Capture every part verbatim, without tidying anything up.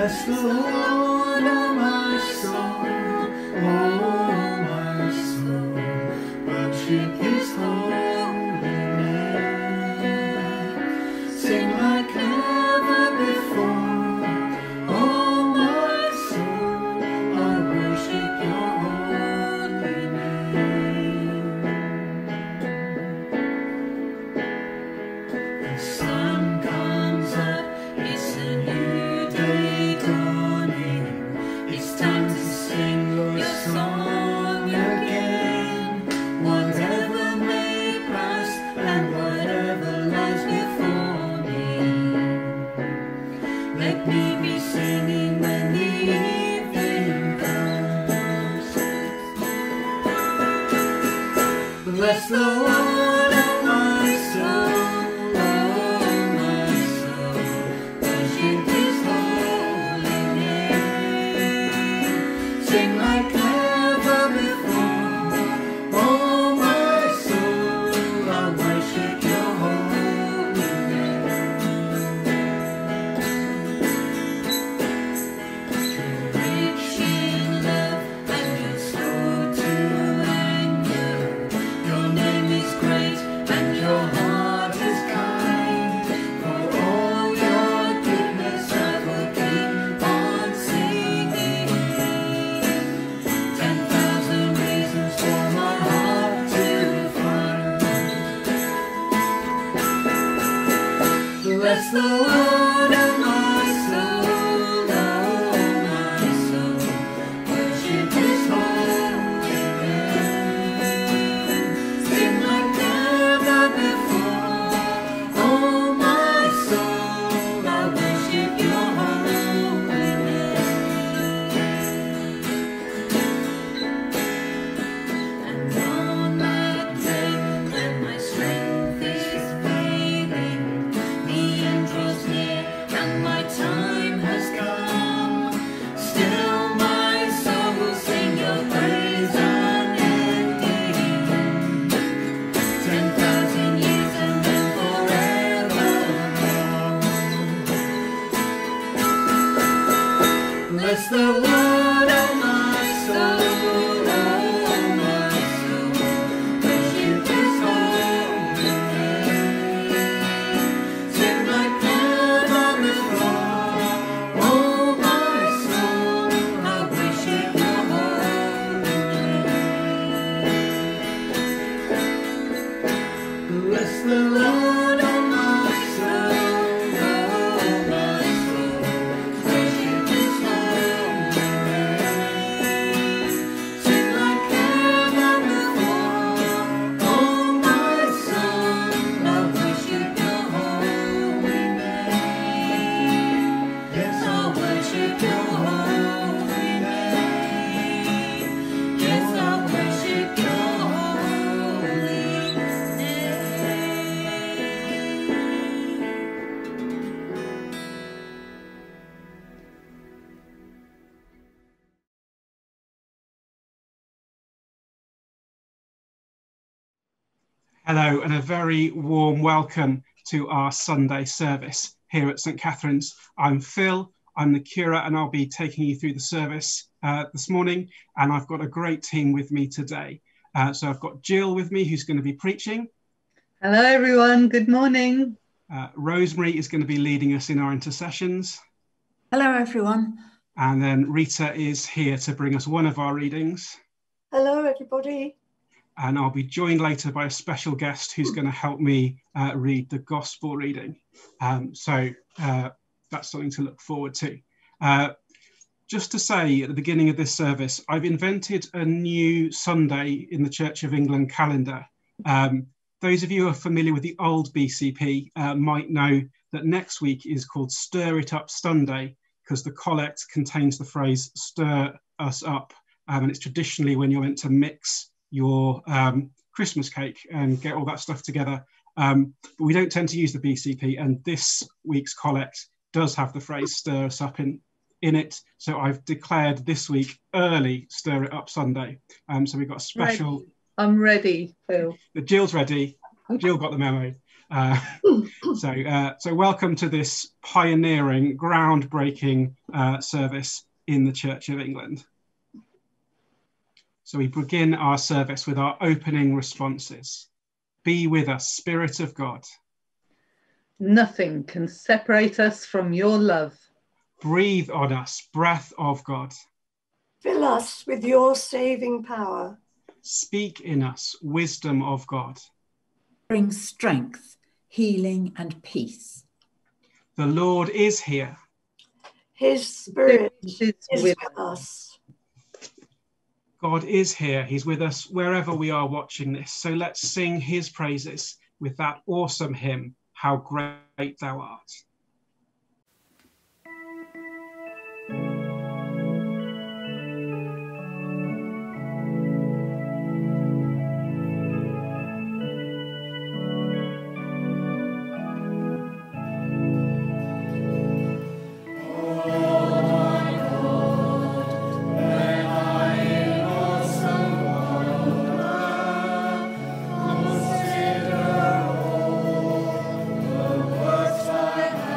Bless the Lord, oh my soul, oh my soul, worship his holy name. Sing like never before, oh my soul, I worship your holy name. The sun comes up, it's a new day dawning. It's time to sing your song again. Whatever may pass and whatever lies before me, let me be singing when the evening comes. Bless the Lord, oh my soul, oh my soul, worship his holy name. Sing like never before, oh my soul, I worship your holy name. You're rich in love and you're slow to anger. Your name is great and your heart is kind. For all your goodness I will keep on singing. Ten thousand reasons for my heart to find. Bless the Lord, oh my soul, oh my soul, worship his holy name. Sing like never before, oh my soul, I worship your holy name. And on that day when my strength is failing, the end draws near and my time has come, still my soul will sing your praise unending. Ten thousand years and then forevermore. Bless the Lord, oh my soul, oh my soul, worship his holy name. Sing like never before, oh my soul, I worship your holy name. Bless the Lord, oh my soul, oh my soul, worship his holy name. Sing like never before, oh my soul, I worship your holy name. Yes, I worship your holy name. Yes, I worship your holy Hello and a very warm welcome to our Sunday service here at St Catherine's. I'm Phil, I'm the curate, and I'll be taking you through the service uh, this morning, and I've got a great team with me today. Uh, so I've got Jill with me, who's going to be preaching. Hello everyone, good morning. Uh, Rosemary is going to be leading us in our intercessions. Hello everyone. And then Rita is here to bring us one of our readings. Hello everybody. And I'll be joined later by a special guest who's going to help me uh, read the gospel reading. Um, so uh, that's something to look forward to. Uh, just to say at the beginning of this service, I've invented a new Sunday in the Church of England calendar. Um, those of you who are familiar with the old B C P uh, might know that next week is called Stir It Up Sunday, because the collect contains the phrase stir us up. Um, and it's traditionally when you're meant to mix your um, Christmas cake and get all that stuff together. Um, but we don't tend to use the B C P, and this week's collect does have the phrase stir us up in, in it. So I've declared this week early Stir It Up Sunday. Um, so we've got a special... Ready. I'm ready, Phil. Jill's ready. Jill got the memo. Uh, so, uh, so welcome to this pioneering, groundbreaking uh, service in the Church of England. So we begin our service with our opening responses. Be with us, Spirit of God. Nothing can separate us from your love. Breathe on us, breath of God. Fill us with your saving power. Speak in us, wisdom of God. Bring strength, healing and peace. The Lord is here. His Spirit Is is with with us. God is here. He's with us wherever we are watching this. So let's sing his praises with that awesome hymn, How Great Thou Art. Consider all the works thy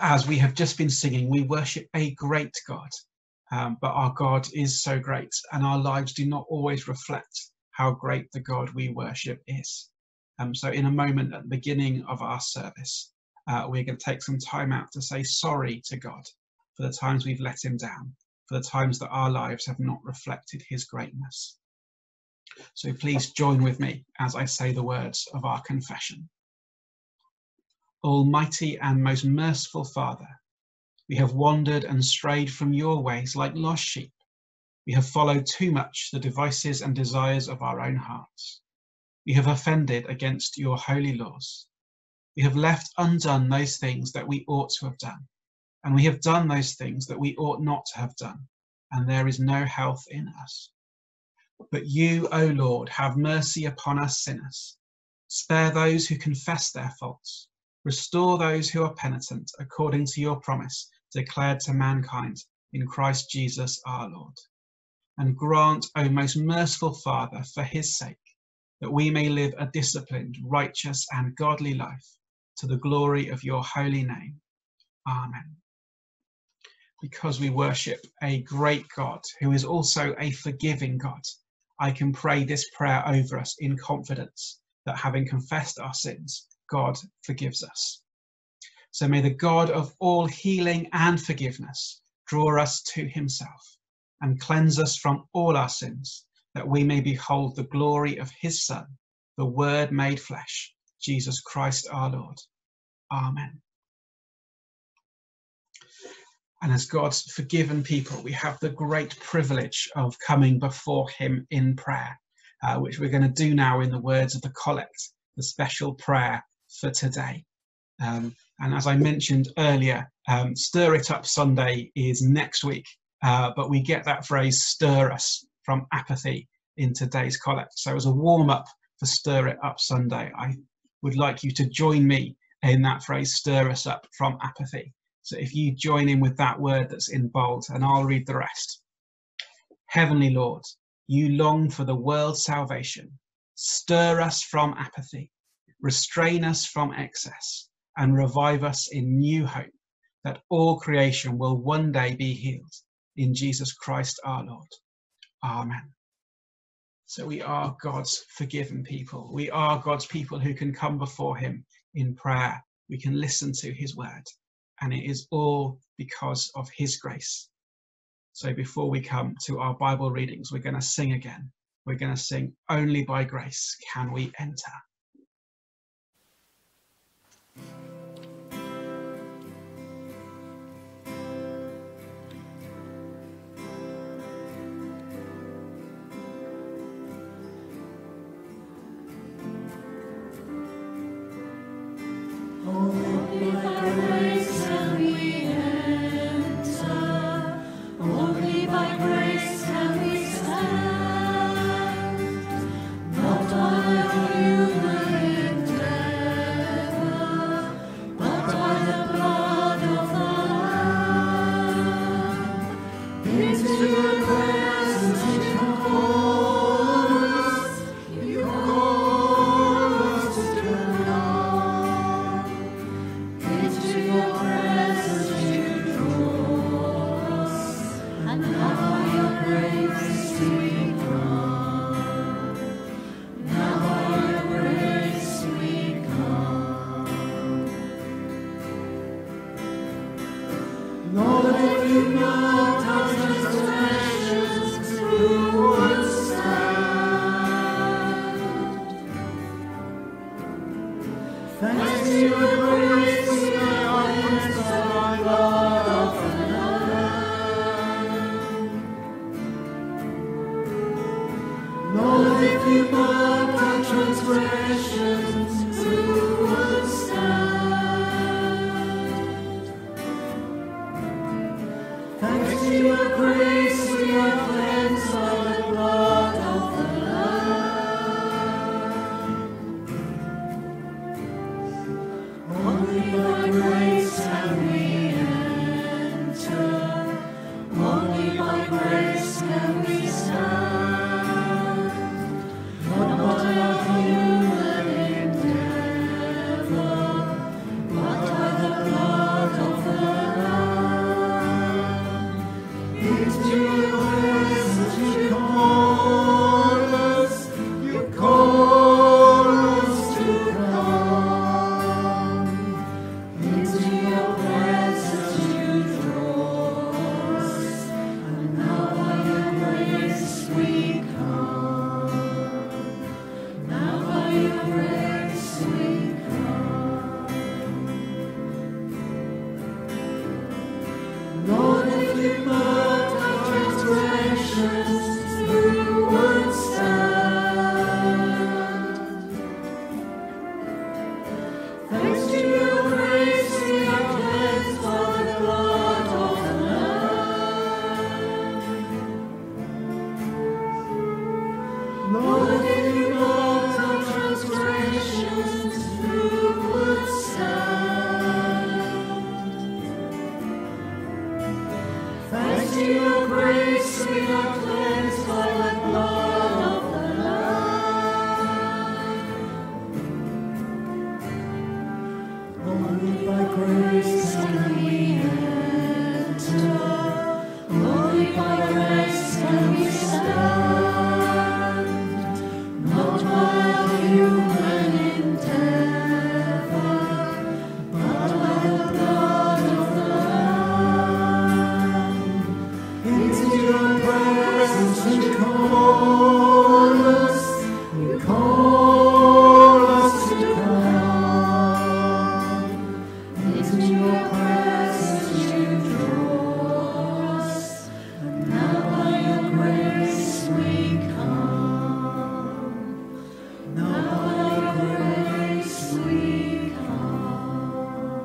as we have just been singing, we worship a great God, um, but our God is so great, and our lives do not always reflect how great the God we worship is. Um, so in a moment at the beginning of our service, uh, we're going to take some time out to say sorry to God for the times we've let him down, for the times that our lives have not reflected his greatness. So please join with me as I say the words of our confession. Almighty and most merciful Father, we have wandered and strayed from your ways like lost sheep. We have followed too much the devices and desires of our own hearts. We have offended against your holy laws. We have left undone those things that we ought to have done, and we have done those things that we ought not to have done, and there is no health in us. But you, O Lord, have mercy upon us sinners. Spare those who confess their faults. Restore those who are penitent according to your promise declared to mankind in Christ Jesus our Lord. And grant, O most merciful Father, for his sake, that we may live a disciplined, righteous and godly life to the glory of your holy name. Amen. Because we worship a great God who is also a forgiving God, I can pray this prayer over us in confidence that having confessed our sins, God forgives us. So may the God of all healing and forgiveness draw us to himself and cleanse us from all our sins, that we may behold the glory of his Son, the Word made flesh, Jesus Christ our Lord. Amen. And as God's forgiven people, we have the great privilege of coming before him in prayer, uh, which we're going to do now in the words of the collect, the special prayer for today. Um, and as I mentioned earlier, um, Stir It Up Sunday is next week, uh, but we get that phrase stir us from apathy in today's collect. So as a warm-up for Stir It Up Sunday, I would like you to join me in that phrase, stir us up from apathy. So if you join in with that word that's in bold, and I'll read the rest. Heavenly Lord, you long for the world's salvation. Stir us from apathy, restrain us from excess, and revive us in new hope that all creation will one day be healed in Jesus Christ our Lord. Amen. So we are God's forgiven people. We are God's people who can come before him in prayer. We can listen to his word, and it is all because of his grace. So before we come to our Bible readings, we're going to sing again. We're going to sing Only by Grace Can We Enter. Only by grace can we enter. Only by grace can we stand. Not by human endeavor, but by the blood of the Lamb. Into your presence you call us. You call us to belong. Into your presence you draw us, and now by your grace we come. Now by your grace we come. Lord, if you marked our transgressions, who would stand? Thanks to your grace, we are cleansed by the blood of the Lamb. Lord, if you marked our transgressions, who would stand? Thanks to your grace, we are cleansed by the blood of the Lamb. Only by grace can we enter. Only by grace can we stand. Not by our human endeavor, but by the blood of the Lord, if you marked our transgressions, who would stand? Thanks to your grace, we are cleansed by the blood of the Lamb. Only by grace can we enter. Only by grace can we stand. Not by our human endeavor, but by the blood of the Lamb. Into your presence you call us, you call us to come. Into your presence you draw us, and now by your grace we come. Now by your grace we come.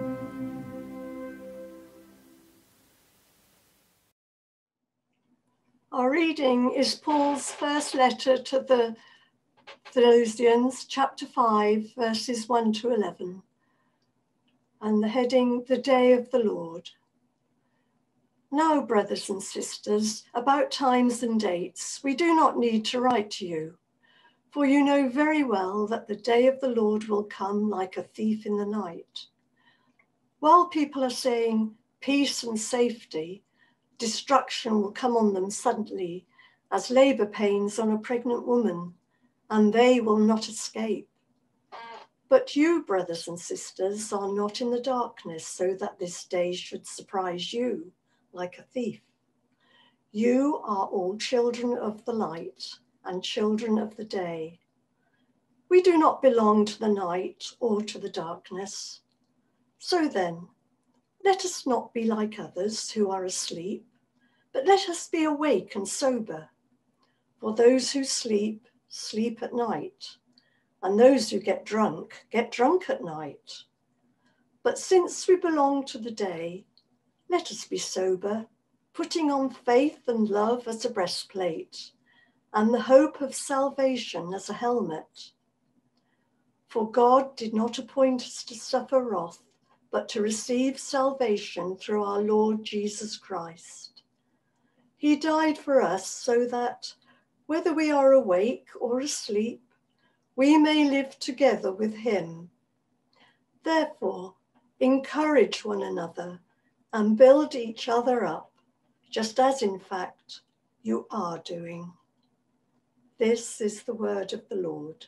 Our reading is Paul's first letter to the Thessalonians, chapter five, verses one to eleven. And the heading, The Day of the Lord. Now, brothers and sisters, about times and dates, we do not need to write to you, for you know very well that the day of the Lord will come like a thief in the night. While people are saying peace and safety, destruction will come on them suddenly as labor pains on a pregnant woman, and they will not escape. But you, brothers and sisters, are not in the darkness so that this day should surprise you like a thief. You are all children of the light and children of the day. We do not belong to the night or to the darkness. So then, let us not be like others who are asleep, but let us be awake and sober. For those who sleep, sleep at night, and those who get drunk, get drunk at night. But since we belong to the day, let us be sober, putting on faith and love as a breastplate, and the hope of salvation as a helmet. For God did not appoint us to suffer wrath, but to receive salvation through our Lord Jesus Christ. He died for us so that, whether we are awake or asleep, we may live together with him. Therefore, encourage one another and build each other up, just as in fact you are doing. This is the word of the Lord.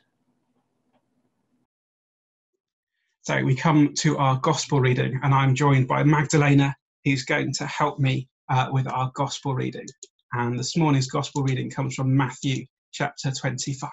So we come to our gospel reading, and I'm joined by Magdalena, who's going to help me uh, with our gospel reading. And this morning's gospel reading comes from Matthew chapter twenty-five.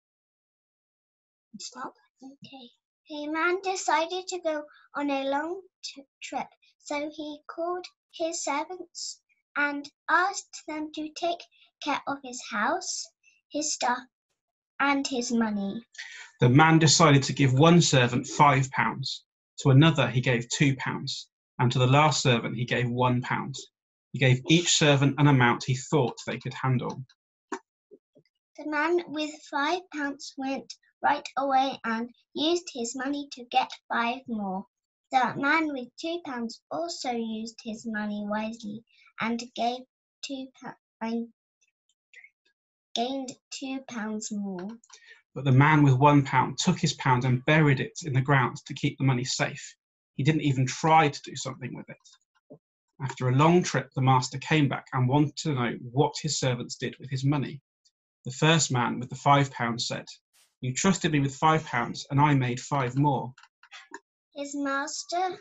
Stop. Okay. A man decided to go on a long t- trip, so he called his servants and asked them to take care of his house, his stuff, and his money. The man decided to give one servant five pounds, to another he gave two pounds, and to the last servant he gave one pound. He gave each servant an amount he thought they could handle. The man with five pounds went right away and used his money to get five more. The man with two pounds also used his money wisely and gave two po- and gained two pounds more. But the man with one pound took his pound and buried it in the ground to keep the money safe. He didn't even try to do something with it. After a long trip, the master came back and wanted to know what his servants did with his money. The first man with the five pounds said, "You trusted me with five pounds and I made five more." His master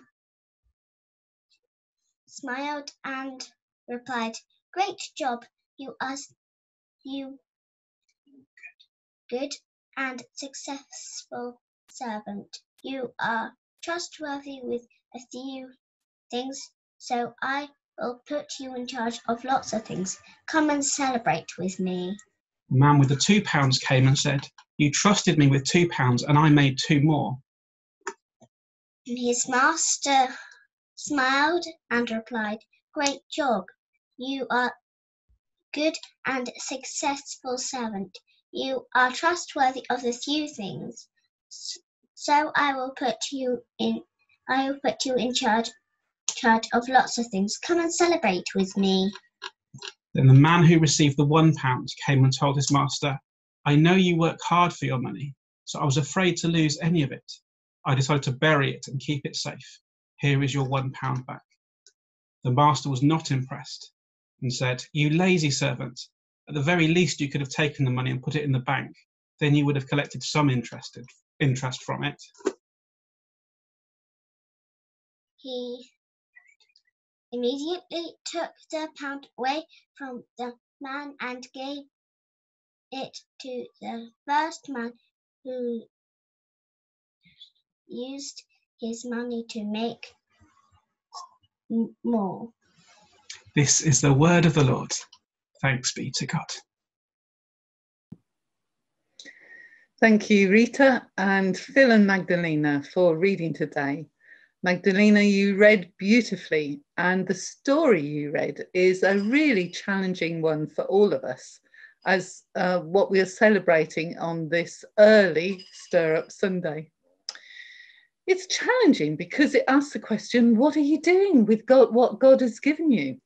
smiled and replied, "Great job, you are you good and successful servant. You are trustworthy with a few things, so I will put you in charge of lots of things. Come and celebrate with me." The man with the two pounds came and said, "You trusted me with two pounds and I made two more." His master smiled and replied, "Great job, you are good and successful servant. You are trustworthy of the few things, so I will put you in. I will put you in charge, charge of lots of things. Come and celebrate with me." Then the man who received the one pound came and told his master, "I know you work hard for your money, so I was afraid to lose any of it. I decided to bury it and keep it safe. Here is your one pound back." The master was not impressed and said, "You lazy servant, at the very least you could have taken the money and put it in the bank. Then you would have collected some interest, interest from it." He immediately took the pound away from the man and gave it to the first man, who used his money to make more. This is the word of the Lord. Thanks be to God. Thank you, Rita and Phil and Magdalena, for reading today. Magdalena, you read beautifully, and the story you read is a really challenging one for all of us, as uh, what we are celebrating on this early Stir Up Sunday. It's challenging because it asks the question, what are you doing with God, what God has given you?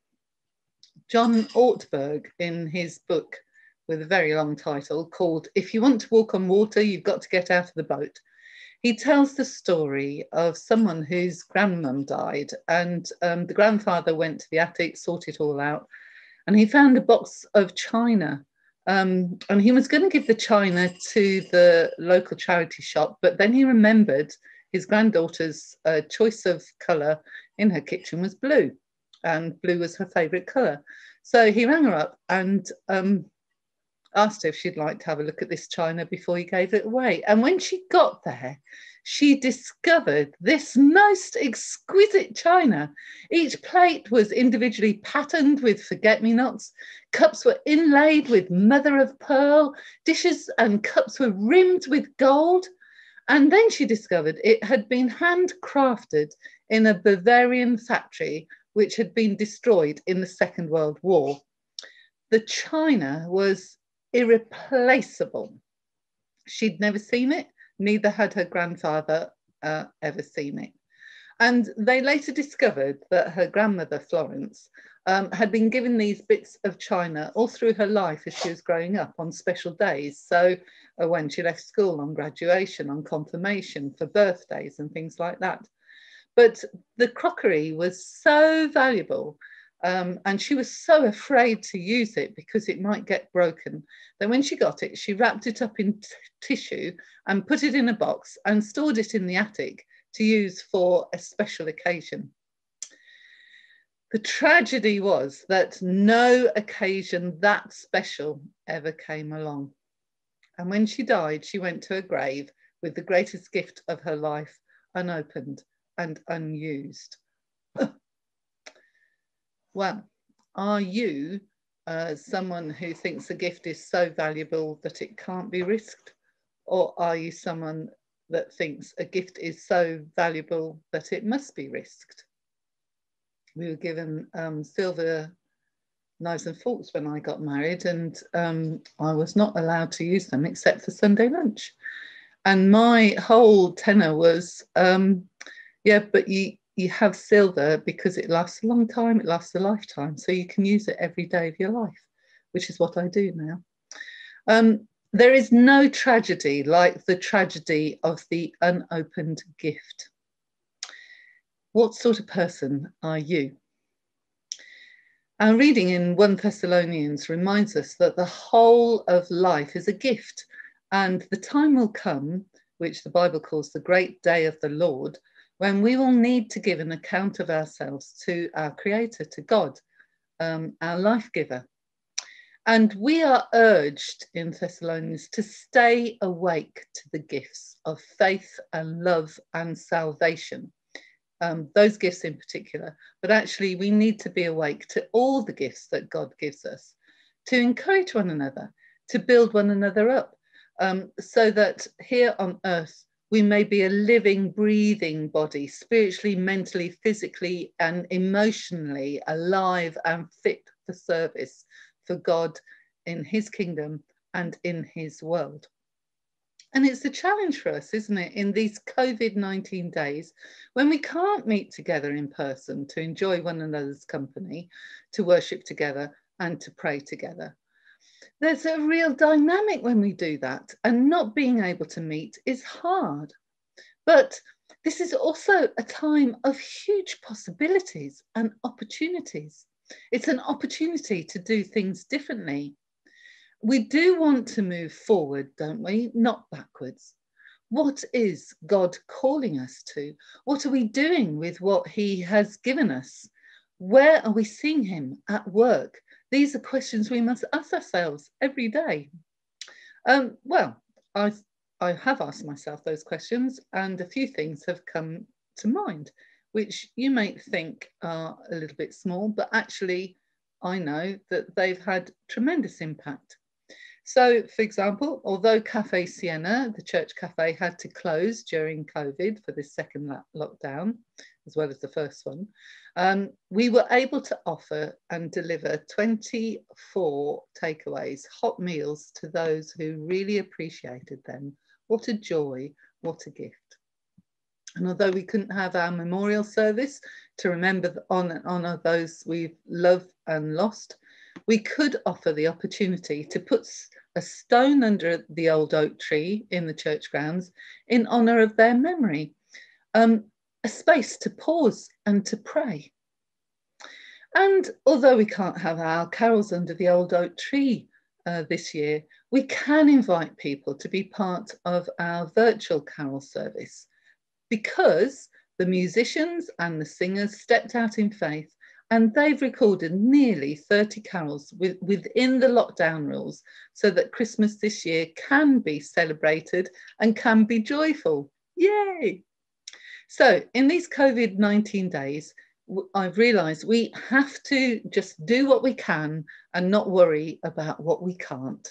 John Ortberg, in his book with a very long title called "If You Want to Walk on Water, You've Got to Get Out of the Boat," he tells the story of someone whose grandmum died, and um, the grandfather went to the attic, sorted it all out, and he found a box of china. Um, and he was going to give the china to the local charity shop, but then he remembered his granddaughter's uh, choice of colour in her kitchen was blue, and blue was her favourite colour. So he rang her up and um, asked her if she'd like to have a look at this china before he gave it away. And when she got there, she discovered this most exquisite china. Each plate was individually patterned with forget-me-nots. Cups were inlaid with mother of pearl. Dishes and cups were rimmed with gold. And then she discovered it had been handcrafted in a Bavarian factory which had been destroyed in the Second World War. The china was irreplaceable. She'd never seen it, neither had her grandfather uh, ever seen it. And they later discovered that her grandmother, Florence, um, had been given these bits of china all through her life as she was growing up on special days. So uh, when she left school, on graduation, on confirmation, for birthdays and things like that. But the crockery was so valuable, Um, and she was so afraid to use it because it might get broken, that when she got it, she wrapped it up in tissue and put it in a box and stored it in the attic to use for a special occasion. The tragedy was that no occasion that special ever came along. And when she died, she went to her grave with the greatest gift of her life unopened and unused. Well, are you uh, someone who thinks a gift is so valuable that it can't be risked? Or are you someone that thinks a gift is so valuable that it must be risked? We were given um, silver knives and forks when I got married, and um, I was not allowed to use them except for Sunday lunch. And my whole tenor was, um, yeah, but you, you have silver because it lasts a long time, it lasts a lifetime, so you can use it every day of your life, which is what I do now. Um, there is no tragedy like the tragedy of the unopened gift. What sort of person are you? Our reading in First Thessalonians reminds us that the whole of life is a gift, and the time will come, which the Bible calls the great day of the Lord, when we will need to give an account of ourselves to our Creator, to God, um, our life giver. And we are urged in Thessalonians to stay awake to the gifts of faith and love and salvation, um, those gifts in particular. But actually, we need to be awake to all the gifts that God gives us, to encourage one another, to build one another up, um, so that here on earth, we may be a living, breathing body, spiritually, mentally, physically, and emotionally alive and fit for service for God in his kingdom and in his world. And it's a challenge for us, isn't it, in these COVID nineteen days when we can't meet together in person to enjoy one another's company, to worship together and to pray together. There's a real dynamic when we do that, and not being able to meet is hard. But this is also a time of huge possibilities and opportunities. It's an opportunity to do things differently. We do want to move forward, don't we? Not backwards. What is God calling us to? What are we doing with what he has given us? Where are we seeing him at work? These are questions we must ask ourselves every day. Um, well, I, I have asked myself those questions, and a few things have come to mind, which you may think are a little bit small, but actually I know that they've had tremendous impact. So, for example, although Cafe Siena, the church cafe, had to close during COVID for this second lockdown, as well as the first one, um, we were able to offer and deliver twenty-four takeaways, hot meals, to those who really appreciated them. What a joy, what a gift. And although we couldn't have our memorial service to remember on and honour those we've loved and lost, we could offer the opportunity to put a stone under the old oak tree in the church grounds in honour of their memory, um, a space to pause and to pray. And although we can't have our carols under the old oak tree uh, this year, we can invite people to be part of our virtual carol service, because the musicians and the singers stepped out in faith, and they've recorded nearly thirty carols with, within the lockdown rules, so that Christmas this year can be celebrated and can be joyful. Yay! So in these COVID nineteen days, I've realised we have to just do what we can and not worry about what we can't.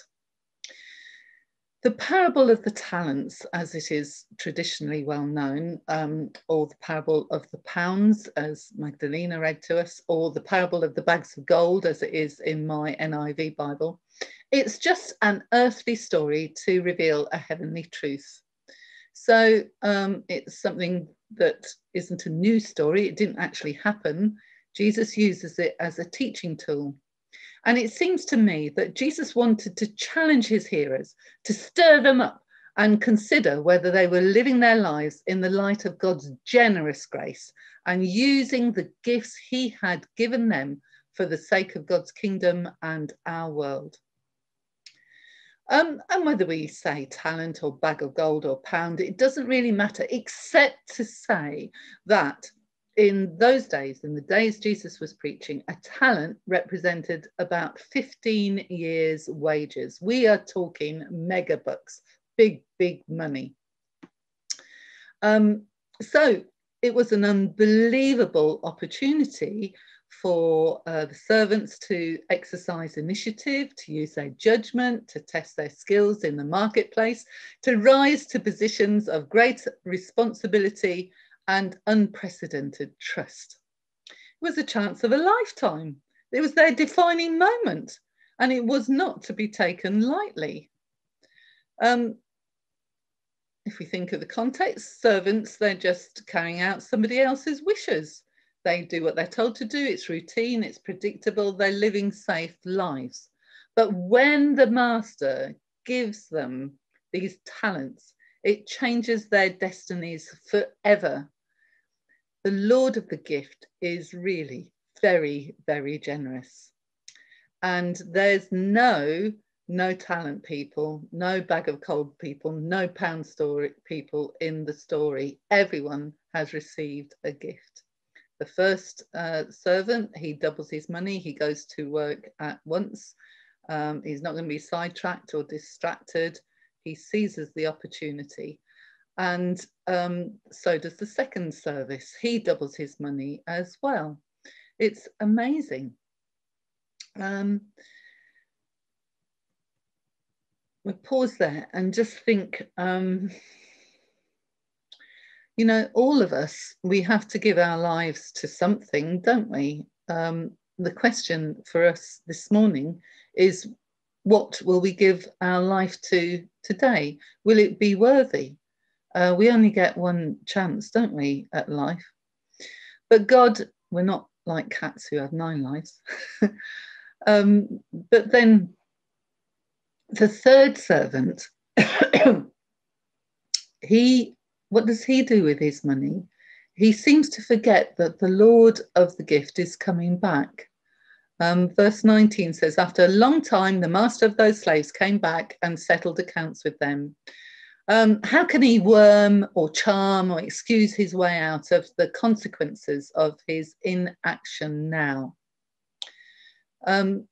The parable of the talents, as it is traditionally well known, um, or the parable of the pounds, as Magdalena read to us, or the parable of the bags of gold, as it is in my N I V Bible, it's just an earthly story to reveal a heavenly truth. So um, it's something that isn't a new story. It didn't actually happen. Jesus uses it as a teaching tool. And it seems to me that Jesus wanted to challenge his hearers, to stir them up and consider whether they were living their lives in the light of God's generous grace and using the gifts he had given them for the sake of God's kingdom and our world. Um, and whether we say talent or bag of gold or pound, it doesn't really matter, except to say that in those days, in the days Jesus was preaching, a talent represented about fifteen years' wages. We are talking mega bucks, big, big money. Um, so it was an unbelievable opportunity for uh, the servants to exercise initiative, to use their judgment, to test their skills in the marketplace, to rise to positions of great responsibility and unprecedented trust. It was a chance of a lifetime. It was their defining moment, and it was not to be taken lightly. Um, if we think of the context, servants, they're just carrying out somebody else's wishes. They do what they're told to do. It's routine, it's predictable, they're living safe lives. But when the master gives them these talents, it changes their destinies forever. The Lord of the gift is really very, very generous. And there's no, no talent people, no bag of gold people, no pound story people in the story. Everyone has received a gift. The first uh, servant, he doubles his money, he goes to work at once. Um, he's not going to be sidetracked or distracted. He seizes the opportunity. And um, so does the second service. He doubles his money as well. It's amazing. Um, we'll pause there and just think, um, you know, all of us, we have to give our lives to something, don't we? Um, the question for us this morning is, what will we give our life to today? Will it be worthy? Uh, we only get one chance, don't we, at life? But God, we're not like cats who have nine lives. um, but then the third servant, he, what does he do with his money? He seems to forget that the Lord of the gift is coming back. Um, verse nineteen says, after a long time, the master of those slaves came back and settled accounts with them. Um, how can he worm or charm or excuse his way out of the consequences of his inaction now? Um,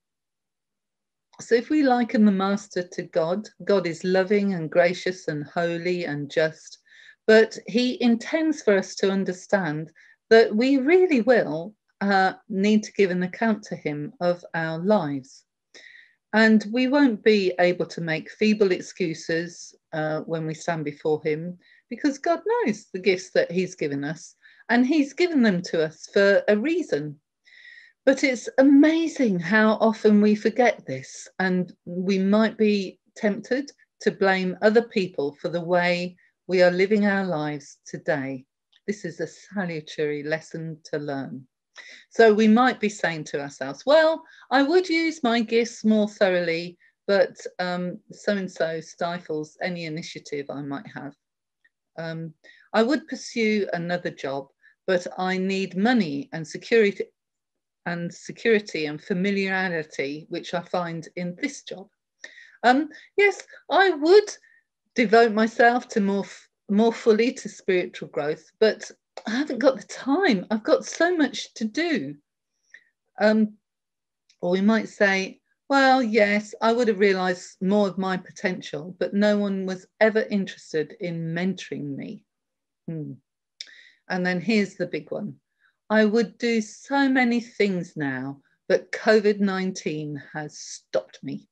so if we liken the master to God, God is loving and gracious and holy and just, but he intends for us to understand that we really will uh, need to give an account to him of our lives. And we won't be able to make feeble excuses uh, when we stand before him, because God knows the gifts that he's given us, and he's given them to us for a reason. But it's amazing how often we forget this, and we might be tempted to blame other people for the way we are living our lives today. This is a salutary lesson to learn. So we might be saying to ourselves, well, I would use my gifts more thoroughly, but um, so-and-so stifles any initiative I might have. Um, I would pursue another job, but I need money and security and security and familiarity, which I find in this job. Um, yes, I would devote myself to more, more fully to spiritual growth, but I haven't got the time. I've got so much to do. Um, or we might say, well, yes, I would have realised more of my potential, but no one was ever interested in mentoring me. Hmm. And then here's the big one. I would do so many things now, but COVID nineteen has stopped me.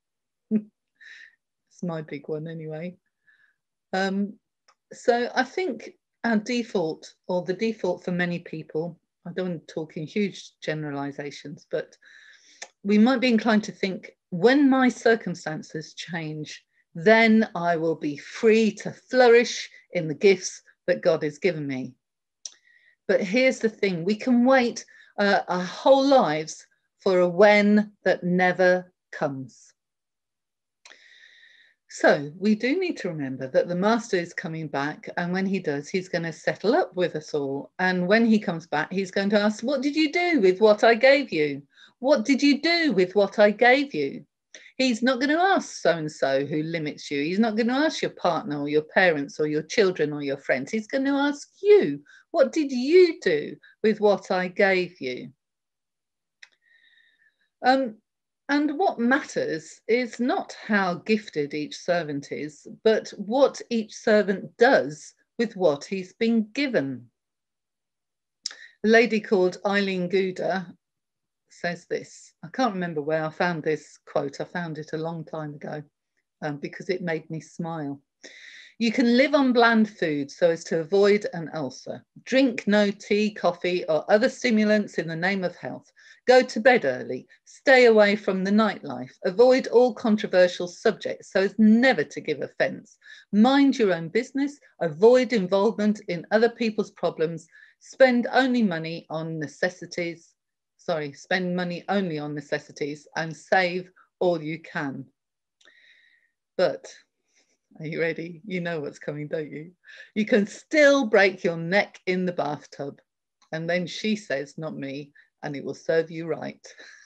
It's my big one anyway. Um, so I think our default, or the default for many people, I don't want to talk in huge generalizations, but we might be inclined to think, when my circumstances change, then I will be free to flourish in the gifts that God has given me. But here's the thing, we can wait uh, our whole lives for a when that never comes. So we do need to remember that the master is coming back, and when he does, he's going to settle up with us all. And when he comes back, he's going to ask, what did you do with what I gave you? What did you do with what I gave you? He's not going to ask so-and-so who limits you. He's not going to ask your partner or your parents or your children or your friends. He's going to ask you, what did you do with what I gave you? Um, And what matters is not how gifted each servant is, but what each servant does with what he's been given. A lady called Eileen Gouda says this. I can't remember where I found this quote. I found it a long time ago um, because it made me smile. You can live on bland food so as to avoid an ulcer. Drink no tea, coffee, or other stimulants in the name of health. Go to bed early. Stay away from the nightlife. Avoid all controversial subjects so as never to give offence. Mind your own business. Avoid involvement in other people's problems. Spend only money on necessities. Sorry, spend money only on necessities and save all you can. But are you ready? You know what's coming, don't you? You can still break your neck in the bathtub. And then she says, not me, and it will serve you right.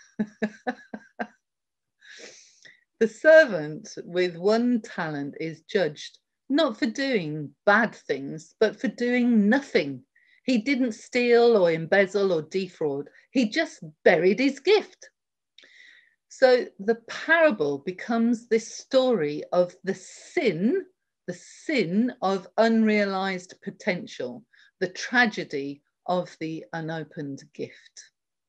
The servant with one talent is judged not for doing bad things, but for doing nothing. He didn't steal or embezzle or defraud. He just buried his gift. So the parable becomes this story of the sin, the sin of unrealized potential, the tragedy of the unopened gift.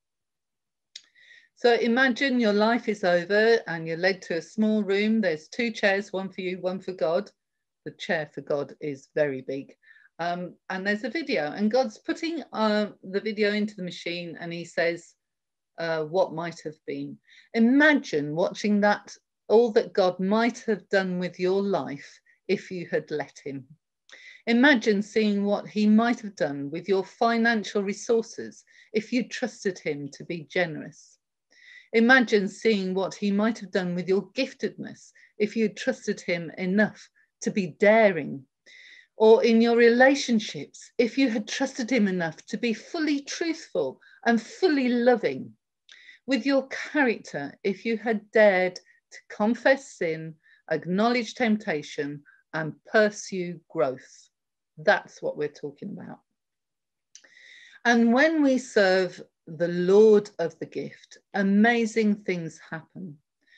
So imagine your life is over and you're led to a small room. There's two chairs, one for you, one for God. The chair for God is very big. Um, and there's a video, and God's putting uh, the video into the machine, and he says, Uh, what might have been. Imagine watching that all that God might have done with your life if you had let him. Imagine seeing what he might have done with your financial resources if you trusted him to be generous. Imagine seeing what he might have done with your giftedness if you trusted him enough to be daring. Or in your relationships, if you had trusted him enough to be fully truthful and fully loving. With your character, if you had dared to confess sin, acknowledge temptation, and pursue growth. That's what we're talking about. And when we serve the Lord of the gift, amazing things happen.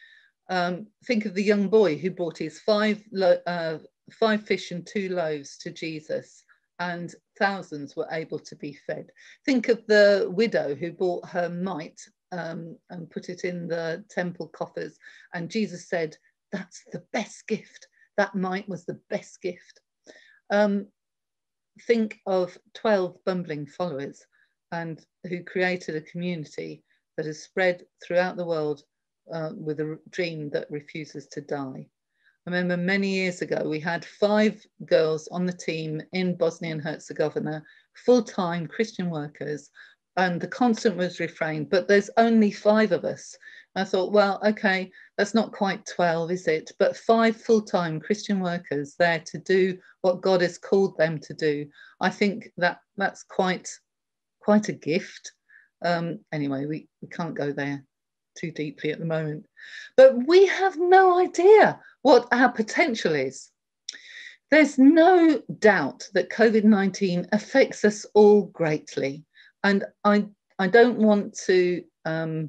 Um, think of the young boy who brought his five, uh, five fish and two loaves to Jesus, and thousands were able to be fed. Think of the widow who brought her mite um, and put it in the temple coffers, and Jesus said, that's the best gift. That mite was the best gift. Um, think of twelve bumbling followers and who created a community that has spread throughout the world uh, with a dream that refuses to die. I remember many years ago, we had five girls on the team in Bosnia and Herzegovina, full-time Christian workers, and the constant was refrain, but there's only five of us. I thought, well, okay, that's not quite twelve, is it? But five full-time Christian workers there to do what God has called them to do. I think that that's quite, quite a gift. Um, anyway, we, we can't go there too deeply at the moment. But we have no idea what our potential is. There's no doubt that COVID nineteen affects us all greatly. And I, I don't want to um,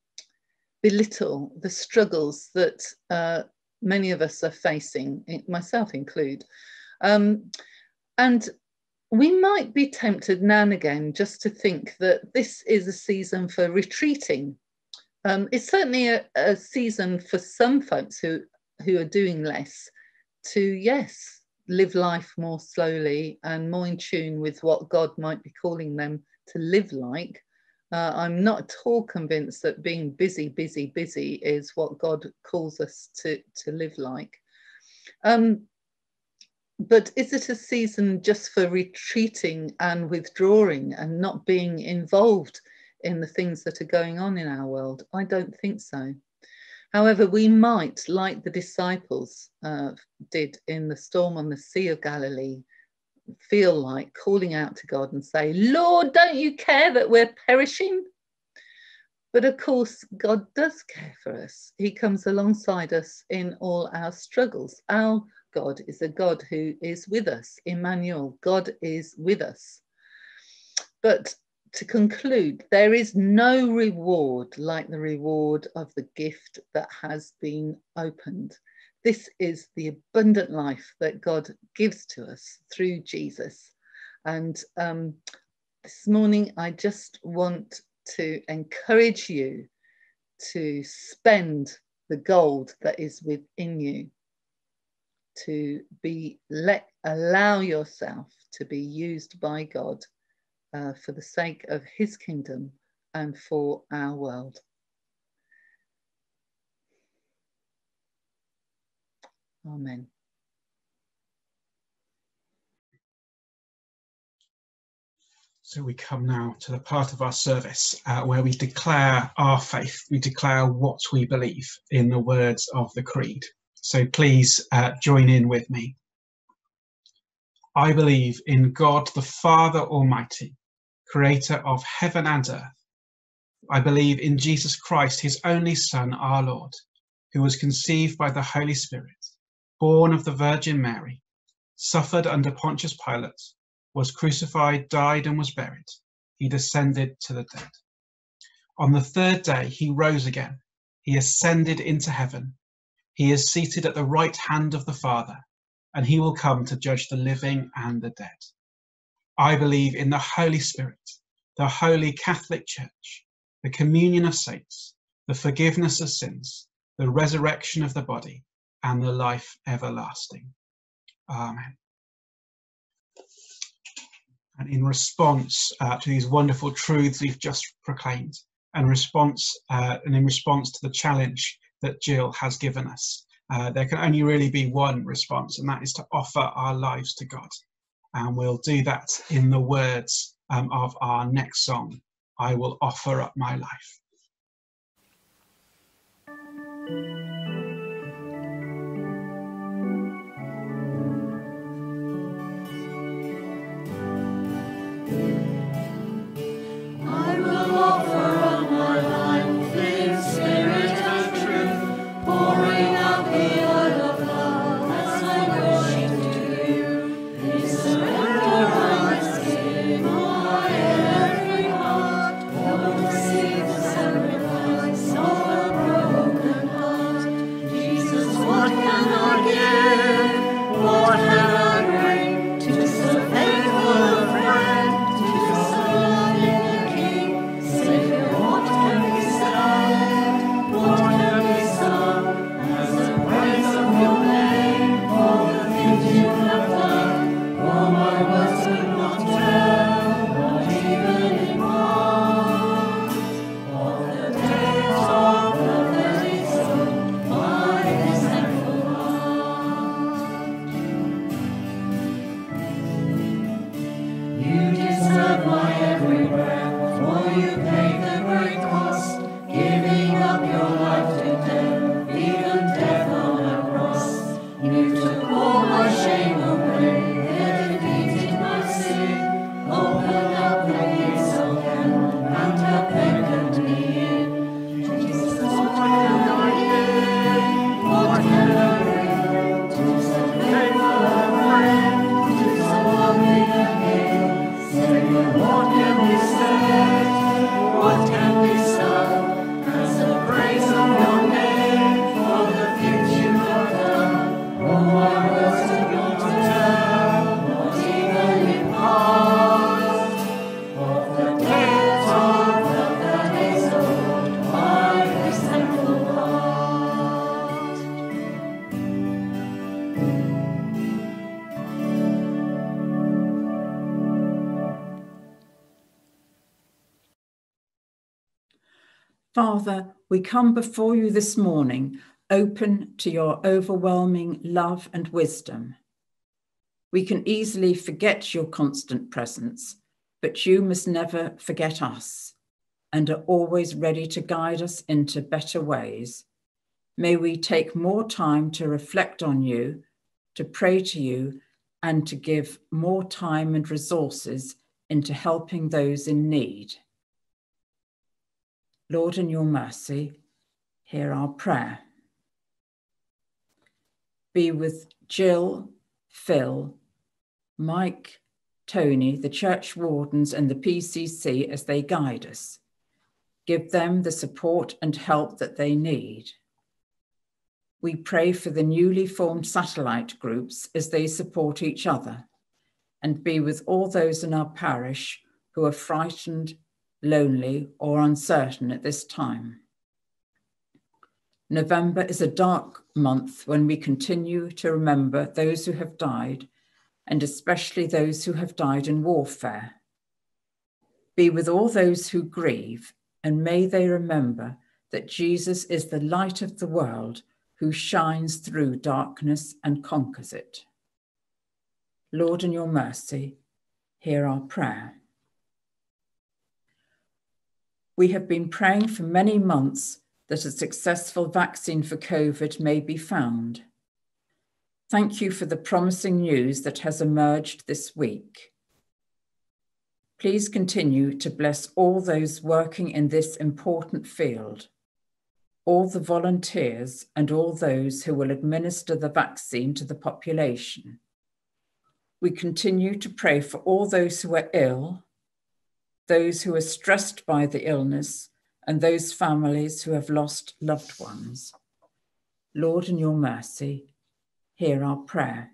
belittle the struggles that uh, many of us are facing, myself include. Um, and we might be tempted now and again just to think that this is a season for retreating. Um, it's certainly a, a season for some folks who, who are doing less to, yes, live life more slowly and more in tune with what God might be calling them to live like. Uh, I'm not at all convinced that being busy, busy, busy is what God calls us to, to live like. Um, but is it a season just for retreating and withdrawing and not being involved in the things that are going on in our world? I don't think so. However, we might, like the disciples uh, did in the storm on the Sea of Galilee, feel like calling out to God and say, Lord, don't you care that we're perishing? But of course, God does care for us. He comes alongside us in all our struggles. Our God is a God who is with us. Emmanuel, God is with us. But to conclude, there is no reward like the reward of the gift that has been opened. This is the abundant life that God gives to us through Jesus. And um, this morning, I just want to encourage you to spend the gold that is within you, to be let allow yourself to be used by God uh, for the sake of his kingdom and for our world. Amen. So we come now to the part of our service uh, where we declare our faith. We declare what we believe in the words of the Creed. So please uh, join in with me. I believe in God, the Father Almighty, creator of heaven and earth. I believe in Jesus Christ, his only Son, our Lord, who was conceived by the Holy Spirit, born of the Virgin Mary, suffered under Pontius Pilate, was crucified, died, and was buried. He descended to the dead. On the third day, he rose again. He ascended into heaven. He is seated at the right hand of the Father, and he will come to judge the living and the dead. I believe in the Holy Spirit, the Holy Catholic Church, the communion of saints, the forgiveness of sins, the resurrection of the body, and the life everlasting. Amen. And in response uh, to these wonderful truths we've just proclaimed, and response uh, and in response to the challenge that Jill has given us. Uh, there can only really be one response, and that is to offer our lives to God. And we'll do that in the words um, of our next song, I Will Offer Up My Life. I will offer up my life in spirit and truth, pouring out the oil of love as I worship you. In surrender I give my every heart, Lord, receive the sacrifice of a broken heart. Jesus, what can I give? What can I bring to so faithful a friend? Father, we come before you this morning, open to your overwhelming love and wisdom. We can easily forget your constant presence, but you must never forget us and are always ready to guide us into better ways. May we take more time to reflect on you, to pray to you, and to give more time and resources into helping those in need. Lord, in your mercy, hear our prayer. Be with Jill, Phil, Mike, Tony, the church wardens and the P C C as they guide us. Give them the support and help that they need. We pray for the newly formed satellite groups as they support each other, and be with all those in our parish who are frightened, lonely, or uncertain at this time. November is a dark month when we continue to remember those who have died, and especially those who have died in warfare. Be with all those who grieve, and may they remember that Jesus is the light of the world who shines through darkness and conquers it. Lord, in your mercy, hear our prayer. We have been praying for many months that a successful vaccine for COVID may be found. Thank you for the promising news that has emerged this week. Please continue to bless all those working in this important field, all the volunteers and all those who will administer the vaccine to the population. We continue to pray for all those who are ill, those who are stressed by the illness, and those families who have lost loved ones. Lord, in your mercy, hear our prayer.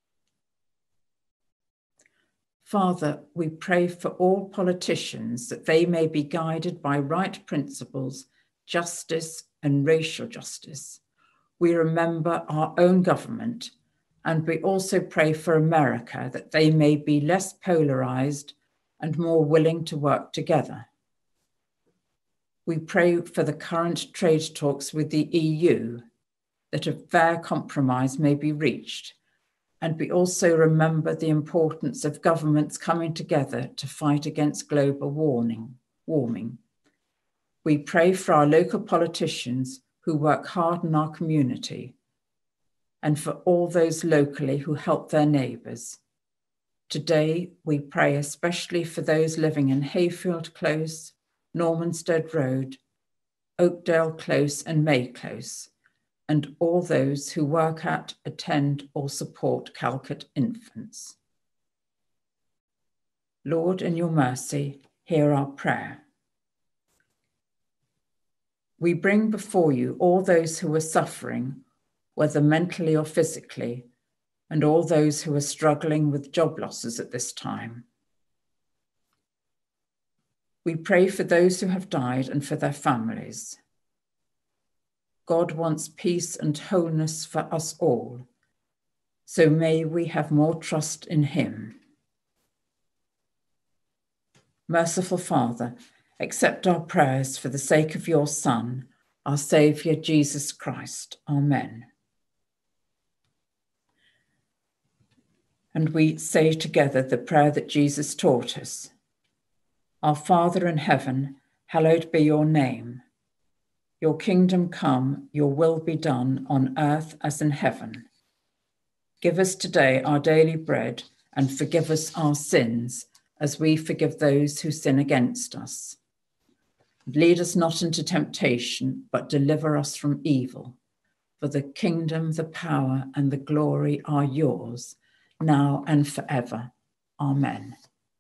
Father, we pray for all politicians that they may be guided by right principles, justice, and racial justice. We remember our own government, and we also pray for America that they may be less polarized and more willing to work together. We pray for the current trade talks with the E U, that a fair compromise may be reached. And we also remember the importance of governments coming together to fight against global warming. warming. We pray for our local politicians who work hard in our community, and for all those locally who help their neighbours. Today, we pray especially for those living in Hayfield Close, Normanstead Road, Oakdale Close and May Close, and all those who work at, attend or support Calcutta infants. Lord, in your mercy, hear our prayer. We bring before you all those who are suffering, whether mentally or physically, and all those who are struggling with job losses at this time. We pray for those who have died and for their families. God wants peace and wholeness for us all, so may we have more trust in him. Merciful Father, accept our prayers for the sake of your Son, our Saviour, Jesus Christ. Amen. And we say together the prayer that Jesus taught us. Our Father in heaven, hallowed be your name. Your kingdom come, your will be done on earth as in heaven. Give us today our daily bread, and forgive us our sins as we forgive those who sin against us. And lead us not into temptation, but deliver us from evil. For the kingdom, the power, and the glory are yours, now and forever. Amen.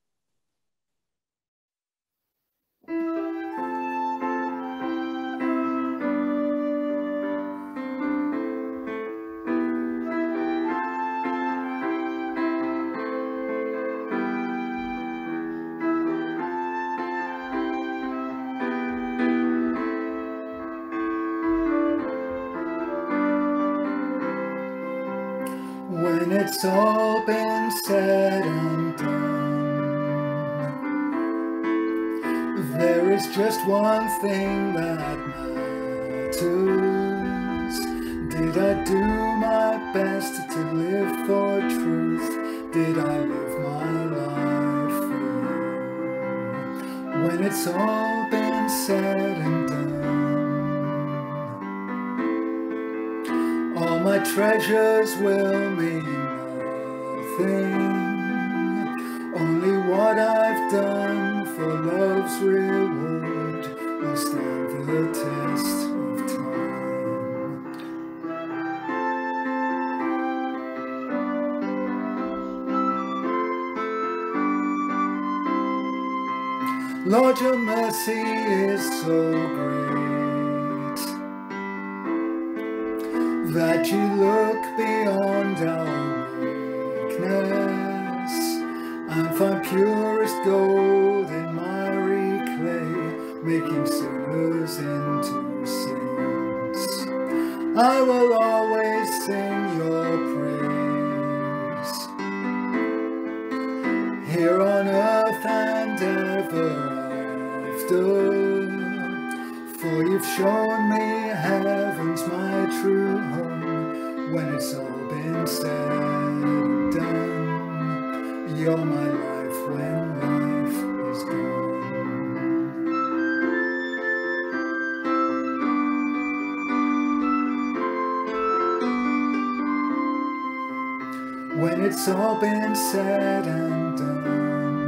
When it's all been said and done, there is just one thing that matters. Did I do my best to live for truth? Did I live my life for you? When it's all been said and done, all my treasures will mean nothing. Only what I've done for love's reward will stand the test of time. Lord, your mercy is so great that you look beyond our weakness and find purest gold in miry clay, making sinners into saints. I will always sing your praise, here on earth and ever after. For you've shown me heaven's my true home. When it's all been said and done, you're my life when life is gone. When it's all been said and done,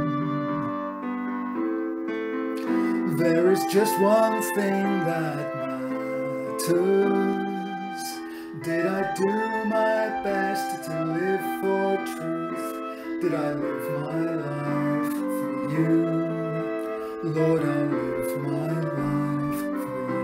there is just one thing that matters. Did I do my best to live for truth? Did I live my life for you? Lord, I live my life for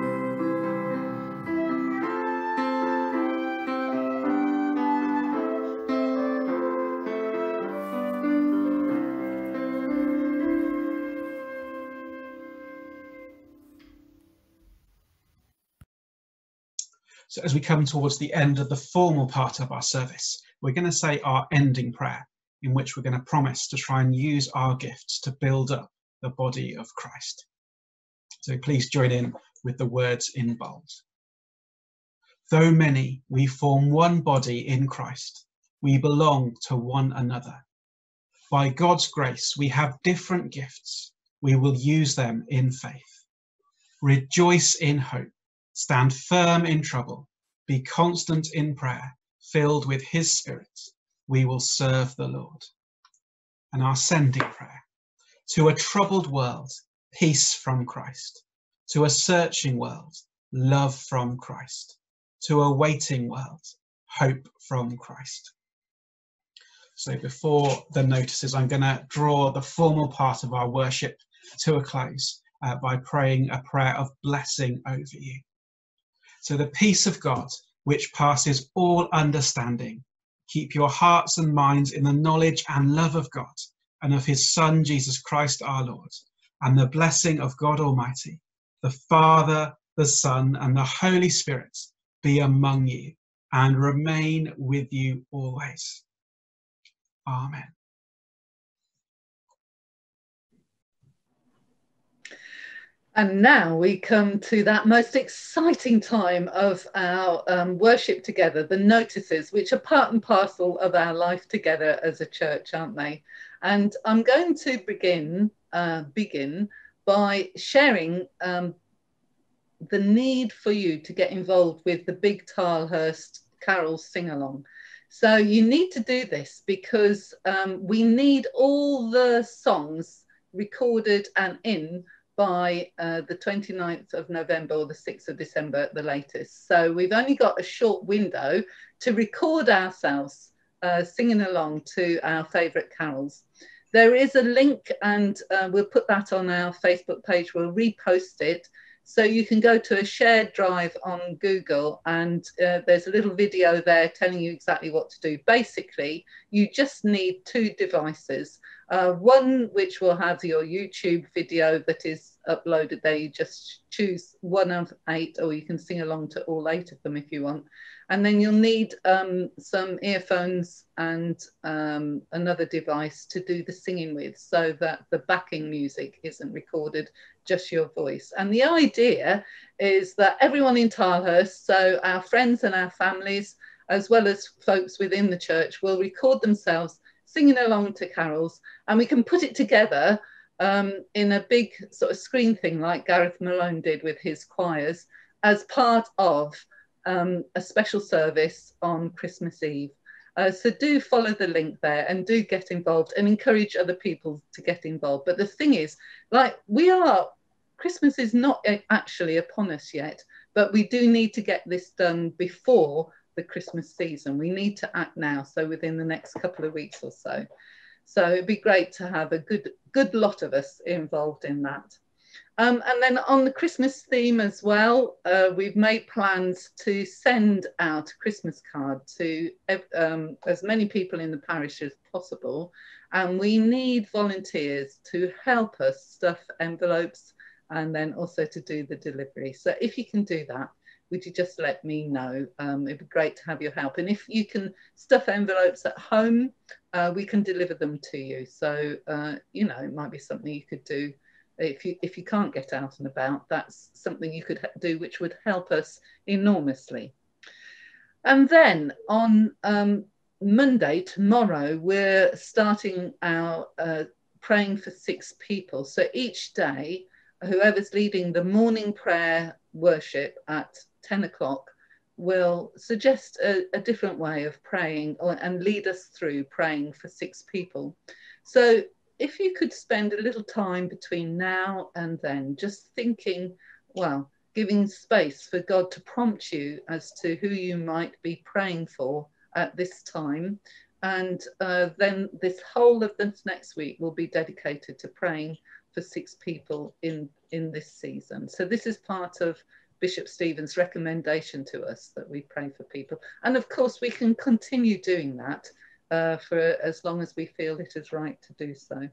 So as we come towards the end of the formal part of our service, we're going to say our ending prayer, in which we're going to promise to try and use our gifts to build up the body of Christ. So please join in with the words in bold. Though many, we form one body in Christ. We belong to one another. By God's grace, we have different gifts. We will use them in faith. Rejoice in hope. Stand firm in trouble. Be constant in prayer. Filled with his Spirit, we will serve the Lord. And our sending prayer. To a troubled world, peace from Christ. To a searching world, love from Christ. To a waiting world, hope from Christ. So before the notices, I'm going to draw the formal part of our worship to a close uh, by praying a prayer of blessing over you. So the peace of God, which passes all understanding, keep your hearts and minds in the knowledge and love of God and of his Son, Jesus Christ our Lord, and the blessing of God Almighty, the Father, the Son, and the Holy Spirit be among you and remain with you always. Amen. And now we come to that most exciting time of our um, worship together, the notices, which are part and parcel of our life together as a church, aren't they? And I'm going to begin, uh, begin by sharing um, the need for you to get involved with the Big Tilehurst Carols Sing-Along. So you need to do this because um, we need all the songs recorded and in by uh, the twenty-ninth of November or the sixth of December at the latest. So we've only got a short window to record ourselves uh, singing along to our favourite carols. There is a link and uh, we'll put that on our Facebook page. We'll repost it. So you can go to a shared drive on Google and uh, there's a little video there telling you exactly what to do. Basically, you just need two devices. Uh, one which will have your YouTube video that is uploaded there. You just choose one of eight, or you can sing along to all eight of them if you want. And then you'll need um, some earphones and um, another device to do the singing with so that the backing music isn't recorded, just your voice. And the idea is that everyone in Tilehurst, so our friends and our families, as well as folks within the church, will record themselves singing along to carols, and we can put it together um, in a big sort of screen thing like Gareth Malone did with his choirs as part of um, a special service on Christmas Eve. Uh, so do follow the link there and do get involved and encourage other people to get involved. But the thing is, like we are, Christmas is not actually upon us yet, but we do need to get this done before the Christmas season. We need to act now, so within the next couple of weeks or so. So it'd be great to have a good good lot of us involved in that. Um, and then on the Christmas theme as well, uh, we've made plans to send out a Christmas card to um, as many people in the parish as possible. And we need volunteers to help us stuff envelopes and then also to do the delivery. So if you can do that, would you just let me know? Um, it'd be great to have your help. And if you can stuff envelopes at home, uh, we can deliver them to you. So, uh, you know, it might be something you could do. If you, if you can't get out and about, that's something you could do which would help us enormously. And then on um, Monday, tomorrow, we're starting our uh, praying for six people. So each day, whoever's leading the morning prayer worship at ten o'clock will suggest a, a different way of praying or, and lead us through praying for six people. So if you could spend a little time between now and then just thinking, well, giving space for God to prompt you as to who you might be praying for at this time. And uh, then this whole of this next week will be dedicated to praying for six people in, in this season. So this is part of Bishop Stephen's recommendation to us that we pray for people. And of course, we can continue doing that uh, for as long as we feel it is right to do so.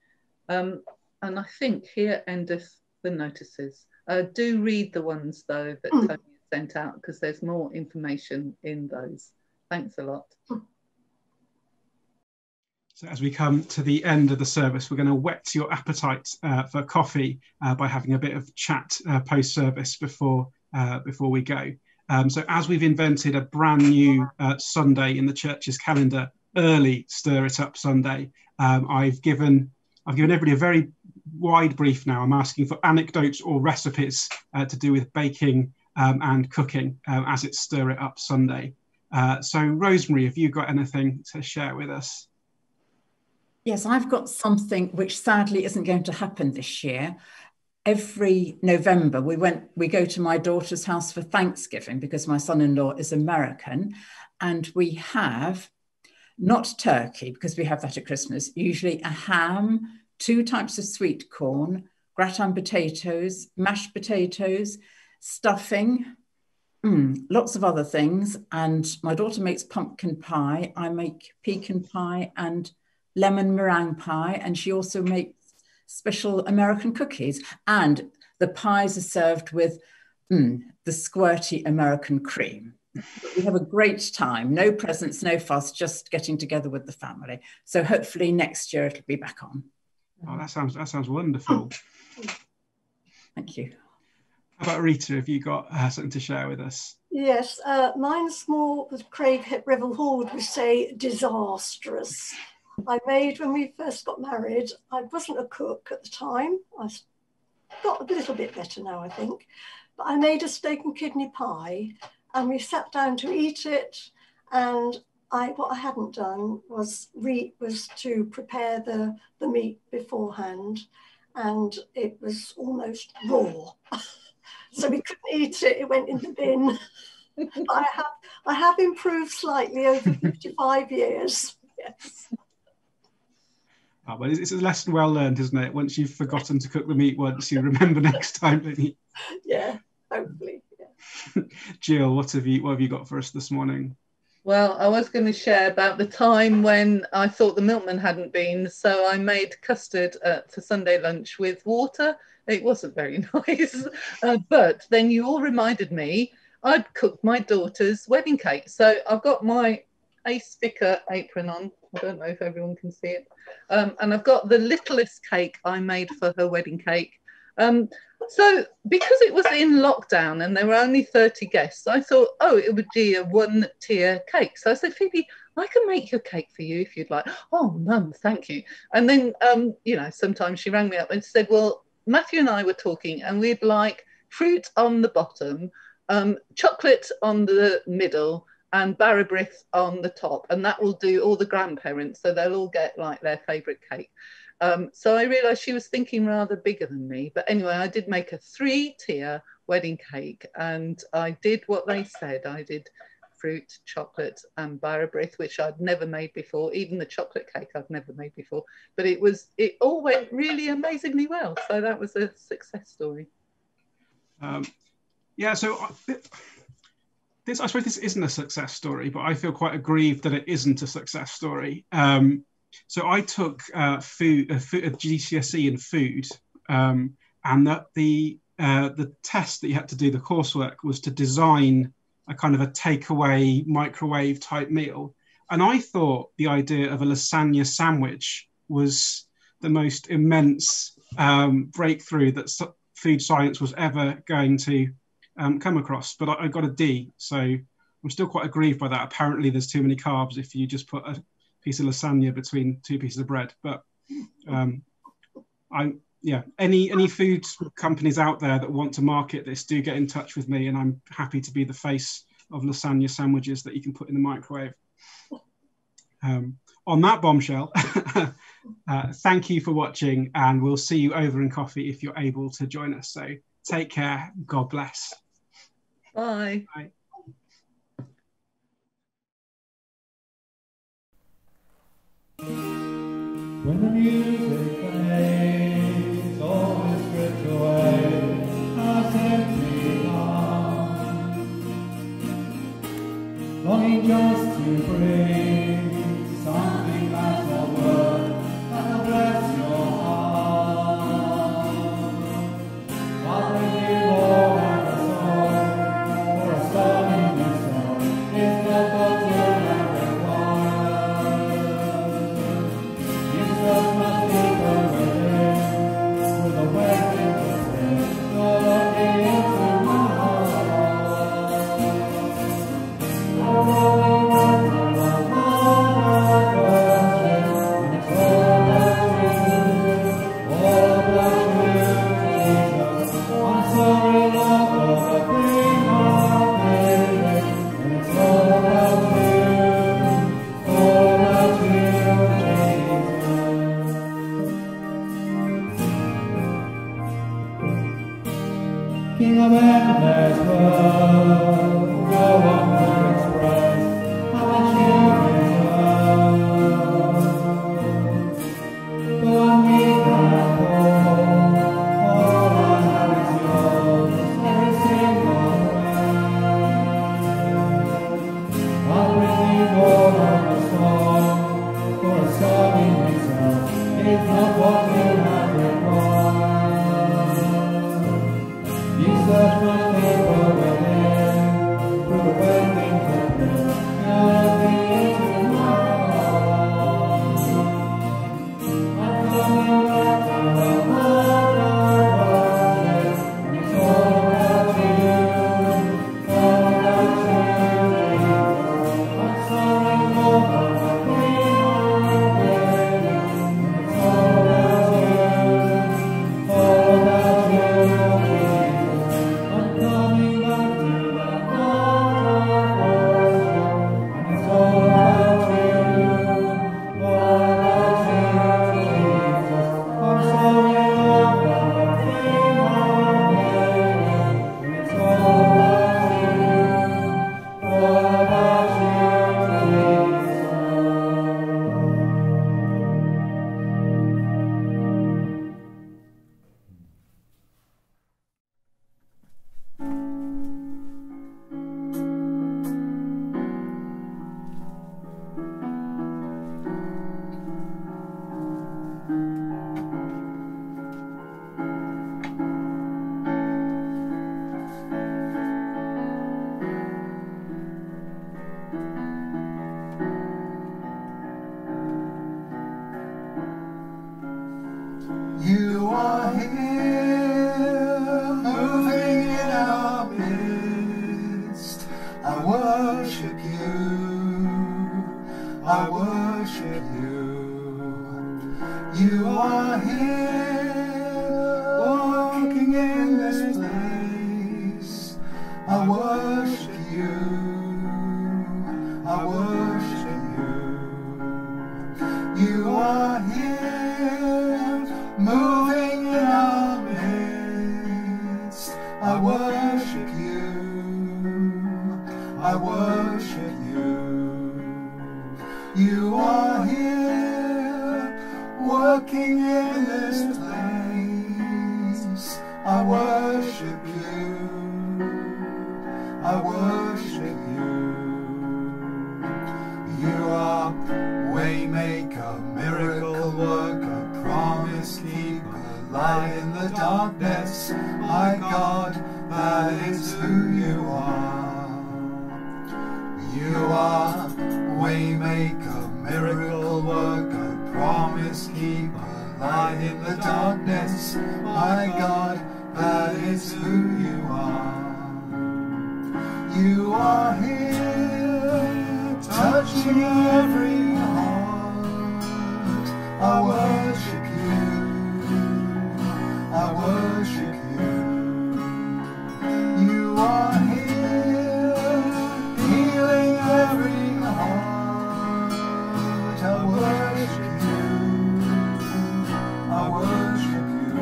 Um, and I think here endeth the notices. Uh, do read the ones, though, that Tony sent out, because there's more information in those. Thanks a lot. So as we come to the end of the service, we're going to whet your appetite uh, for coffee uh, by having a bit of chat uh, post-service before uh, before we go. Um, so as we've invented a brand new uh, Sunday in the church's calendar, early Stir It Up Sunday, um, I've given I've given everybody a very wide brief now. I'm asking for anecdotes or recipes uh, to do with baking um, and cooking uh, as it's Stir It Up Sunday. Uh, so Rosemary, have you got anything to share with us? Yes, I've got something which sadly isn't going to happen this year. Every November, we went, we go to my daughter's house for Thanksgiving because my son-in-law is American, and we have not turkey because we have that at Christmas, usually a ham, two types of sweet corn, gratin potatoes, mashed potatoes, stuffing, mm, lots of other things. And my daughter makes pumpkin pie. I make pecan pie and lemon meringue pie. And she also makes special American cookies. And the pies are served with mm, the squirty American cream. We have a great time. No presents, no fuss, just getting together with the family. So hopefully next year it'll be back on. Oh, that sounds that sounds wonderful. Thank you. How about Rita? Have you got uh, something to share with us? Yes, uh, mine's more, as Craig Revel Hall would say, disastrous. I made, when we first got married, I wasn't a cook at the time. I got a little bit better now, I think. But I made a steak and kidney pie, and we sat down to eat it. And I, what I hadn't done was re, was to prepare the, the meat beforehand, and it was almost raw. So we couldn't eat it, it went in the bin. I have, I have improved slightly over fifty-five years, yes. Oh, well, it's a lesson well learned, isn't it? Once you've forgotten to cook the meat once, you remember next time, don't you? Yeah, hopefully. Yeah. Jill, what have you what have you got for us this morning? Well, I was going to share about the time when I thought the milkman hadn't been, so I made custard uh, for Sunday lunch with water. It wasn't very nice, uh, but then you all reminded me I'd cooked my daughter's wedding cake. So I've got my Ace Vicar apron on. I don't know if everyone can see it. Um, and I've got the littlest cake I made for her wedding cake. Um, so because it was in lockdown and there were only thirty guests, I thought, oh, it would be a one tier cake. So I said, Phoebe, I can make your cake for you if you'd like. Oh, Mum, thank you. And then, um, you know, sometimes she rang me up and said, well, Matthew and I were talking and we'd like fruit on the bottom, um, chocolate on the middle, and Barabrith on the top, and that will do all the grandparents, so they'll all get like their favourite cake. Um, so I realised she was thinking rather bigger than me, but anyway, I did make a three-tier wedding cake, and I did what they said. I did fruit, chocolate, and Barabrith, which I'd never made before. Even the chocolate cake I've never made before, but it was it all went really amazingly well. So that was a success story. Um, yeah, so. I, This, I suppose this isn't a success story, but I feel quite aggrieved that it isn't a success story. Um, so I took uh, food, a, food, a G C S E in food, um, and that the uh, the test that you had to do, the coursework, was to design a kind of a takeaway microwave type meal. And I thought the idea of a lasagna sandwich was the most immense um, breakthrough that food science was ever going to Um, come across, but I, I got a D, so I'm still quite aggrieved by that. Apparently there's too many carbs if you just put a piece of lasagna between two pieces of bread. But um, I, yeah, any any food companies out there that want to market this, do get in touch with me, and I'm happy to be the face of lasagna sandwiches that you can put in the microwave. Um, on that bombshell, uh, thank you for watching, and we'll see you over in coffee if you're able to join us. So take care. God bless. Bye. Bye. When the music plays, all is stripped away, as empty heart, longing just to bring something that's not word that'll bless your heart. I'll bring you more than a song, for a song in the song is the bottle that requires. I worship you. You are here, walking in this place. I worship you. I worship you. You are here, moving in our midst. I worship you. I worship you. You are here, working in this place. I worship you. I worship you. You are waymaker, miracle worker, promise keeper, light in the darkness. My God, that is who you are. You are waymaker, miracle worker, promise keeper, light in the darkness. My God, that is who you are. You are here, touching every heart. I worship you. I worship you. You are here, healing every heart. I worship you. I worship you.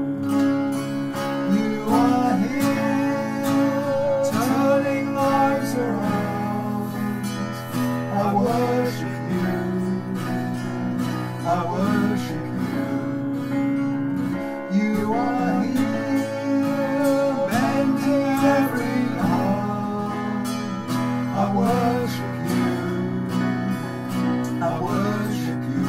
You are here, turning lives around. I worship you. I worship you. You are here, mending every heart. I worship you. I worship you.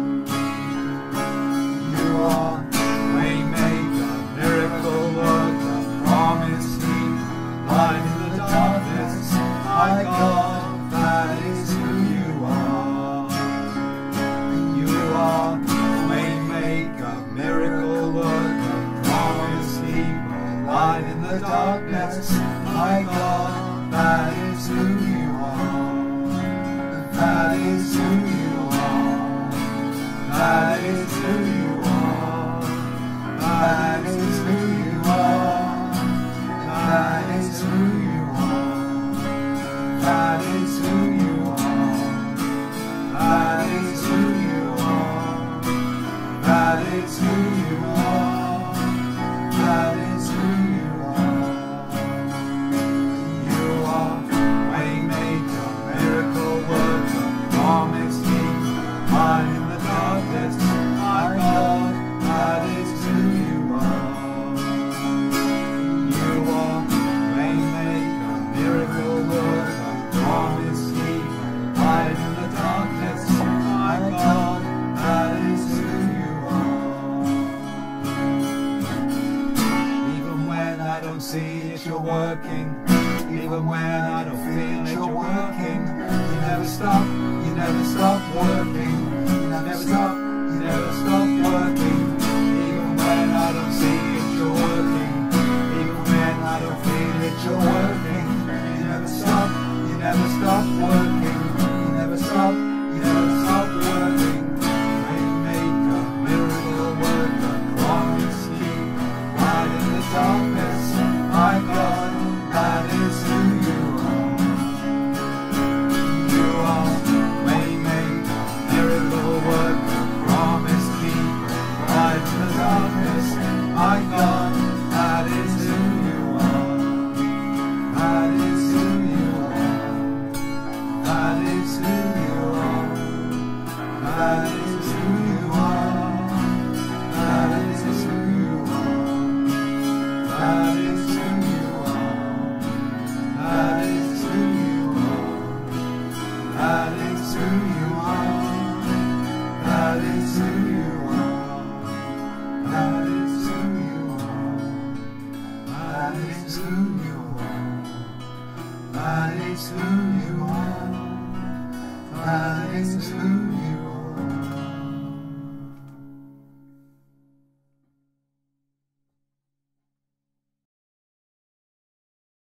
You are waymaker, miracle worker, promise keeper, light in the darkness. My God, that is who you are. You are waymaker, miracle worker, promise keeper, light in the darkness. My God, that is who you are. That is who you are. That is who you are. That is who you are. That is who you are. That is who you are. That is who you are. That is who you are. That is who you are. You are waymaker, miracle worker, promise keeper, light in the darkness. My God, that is who you are. You are waymaker, miracle worker, promise keeper, light in the darkness. My God, that is who you are. Even when I don't see it, you're working. Even when I don't feel it, you're working. You never stop, you never stop working. You never stop, you never stop working. Even when I don't see it, you're working. Even when I don't feel it, you're working. You never stop, you never stop working. You never stop, you never stop working. Waymaker, miracle worker, promise keeper, light in the darkness. My God, that is who you are. You are waymaker, miracle worker, promise keeper, light in the darkness. My God, that is who you are. That is who you are. That is who you are. That is who you are. That is who you are. That is who you are. That is who you are. That is who you are. That is who you are. That is who you are. That is who you are. That is who you are. That is who you are.